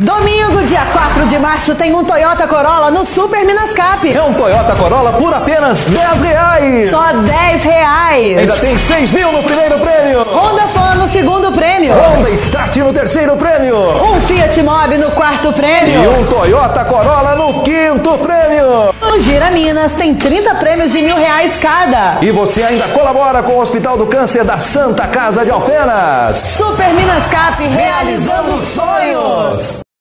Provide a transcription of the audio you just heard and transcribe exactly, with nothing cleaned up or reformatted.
Domingo, dia quatro de março, tem um Toyota Corolla no Super Minascap. É um Toyota Corolla por apenas dez reais. Só dez reais. Ainda tem seis mil no primeiro prêmio. Honda Fan no segundo prêmio. Honda Start no terceiro prêmio. Um Fiat Mobi no quarto prêmio. E um Toyota Corolla no quinto prêmio. No Gira Minas tem trinta prêmios de mil reais cada. E você ainda colabora com o Hospital do Câncer da Santa Casa de Alfenas. Super Minascap, realizando sonhos.